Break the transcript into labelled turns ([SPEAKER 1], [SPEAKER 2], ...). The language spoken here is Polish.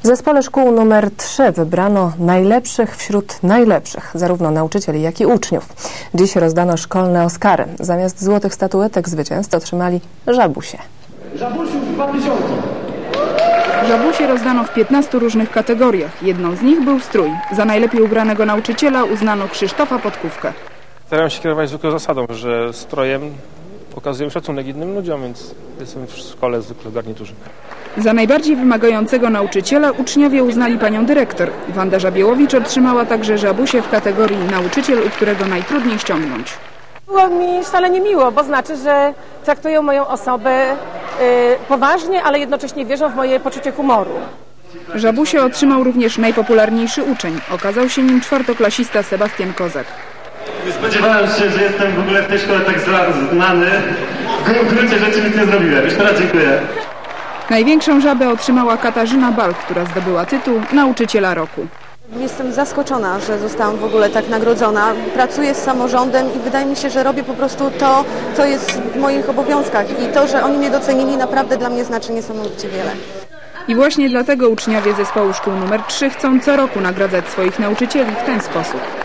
[SPEAKER 1] W zespole szkół nr 3 wybrano najlepszych wśród najlepszych, zarówno nauczycieli, jak i uczniów. Dziś rozdano szkolne Oscary. Zamiast złotych statuetek zwycięzcy otrzymali żabusie.
[SPEAKER 2] Żabusiów 2000.
[SPEAKER 3] Żabusie rozdano w 15 różnych kategoriach. Jedną z nich był strój. Za najlepiej ubranego nauczyciela uznano Krzysztofa Podkówkę.
[SPEAKER 4] Staram się kierować zwykłą zasadą, że strojem pokazuję szacunek innym ludziom, więc jestem w szkole zwykle w garniturze.
[SPEAKER 3] Za najbardziej wymagającego nauczyciela uczniowie uznali panią dyrektor. Wanda Żabiełowicz otrzymała także żabusie w kategorii nauczyciel, u którego najtrudniej ściągnąć.
[SPEAKER 5] Było mi szalenie miło, bo znaczy, że traktują moją osobę poważnie, ale jednocześnie wierzą w moje poczucie humoru.
[SPEAKER 3] Żabusie otrzymał również najpopularniejszy uczeń. Okazał się nim czwartoklasista Sebastian Kozak.
[SPEAKER 6] Nie spodziewałem się, że jestem w ogóle w tej szkole tak znany. W gruncie rzeczy nic nie zrobiłem. Jeszcze raz dziękuję.
[SPEAKER 3] Największą żabę otrzymała Katarzyna Bal, która zdobyła tytuł Nauczyciela Roku.
[SPEAKER 7] Jestem zaskoczona, że zostałam w ogóle tak nagrodzona. Pracuję z samorządem i wydaje mi się, że robię po prostu to, co jest w moich obowiązkach. I to, że oni mnie docenili, naprawdę dla mnie znaczy niesamowicie wiele.
[SPEAKER 3] I właśnie dlatego uczniowie zespołu szkół nr 3 chcą co roku nagradzać swoich nauczycieli w ten sposób.